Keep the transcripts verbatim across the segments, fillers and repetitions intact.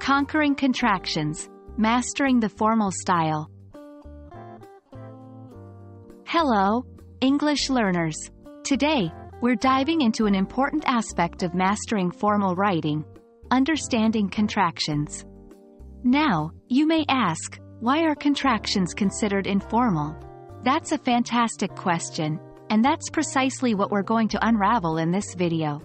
Conquering contractions, mastering the formal style. Hello, English learners. Today, we're diving into an important aspect of mastering formal writing, understanding contractions. Now, you may ask, why are contractions considered informal? That's a fantastic question, and that's precisely what we're going to unravel in this video.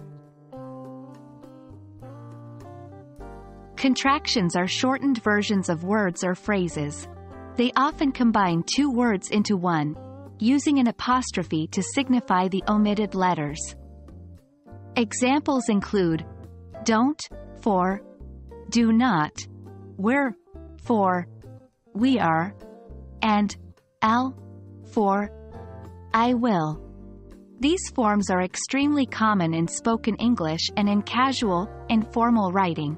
Contractions are shortened versions of words or phrases. They often combine two words into one, using an apostrophe to signify the omitted letters. Examples include don't, for, do not, we're, for, we are, and I'll, for, I will. These forms are extremely common in spoken English and in casual, informal writing.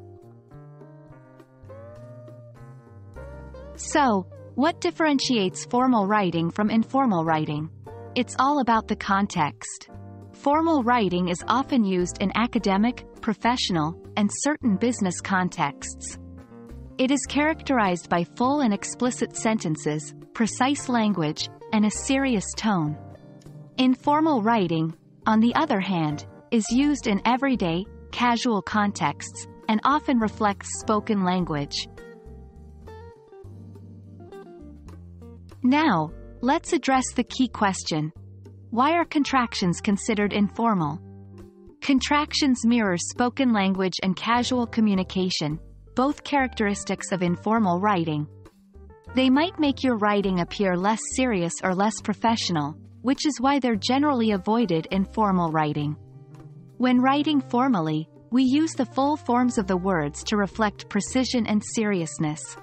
So, what differentiates formal writing from informal writing? It's all about the context. Formal writing is often used in academic, professional, and certain business contexts. It is characterized by full and explicit sentences, precise language, and a serious tone. Informal writing, on the other hand, is used in everyday, casual contexts, and often reflects spoken language. Now, let's address the key question. Why are contractions considered informal? Contractions mirror spoken language and casual communication, both characteristics of informal writing. They might make your writing appear less serious or less professional, which is why they're generally avoided in formal writing. When writing formally, we use the full forms of the words to reflect precision and seriousness.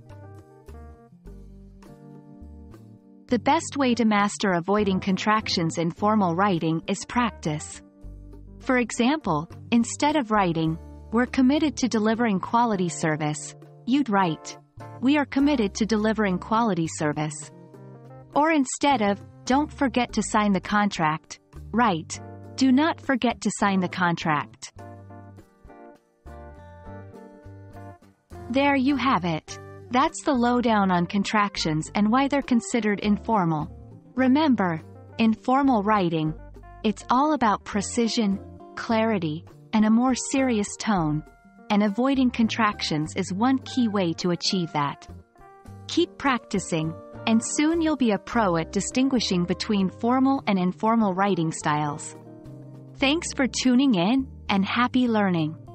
The best way to master avoiding contractions in formal writing is practice. For example, instead of writing, "We're committed to delivering quality service," you'd write, "We are committed to delivering quality service." Or instead of, "Don't forget to sign the contract," write, "Do not forget to sign the contract." There you have it. That's the lowdown on contractions and why they're considered informal. Remember, in formal writing, it's all about precision, clarity, and a more serious tone, and avoiding contractions is one key way to achieve that. Keep practicing, and soon you'll be a pro at distinguishing between formal and informal writing styles. Thanks for tuning in, and happy learning!